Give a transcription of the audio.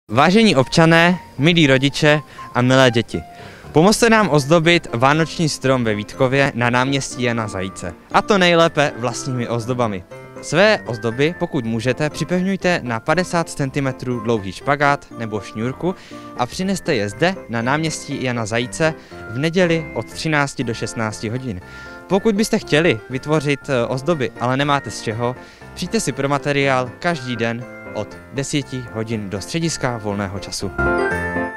Vážení občané, milí rodiče a milé děti, pomozte nám ozdobit vánoční strom ve Vítkově na náměstí Jana Zajíce. A to nejlépe vlastními ozdobami. Své ozdoby, pokud můžete, připevňujte na 50 cm dlouhý špagát nebo šňůrku a přineste je zde na náměstí Jana Zajíce v neděli od 13 do 16 hodin. Pokud byste chtěli vytvořit ozdoby, ale nemáte z čeho, přijďte si pro materiál každý den od 10 hodin do střediska volného času.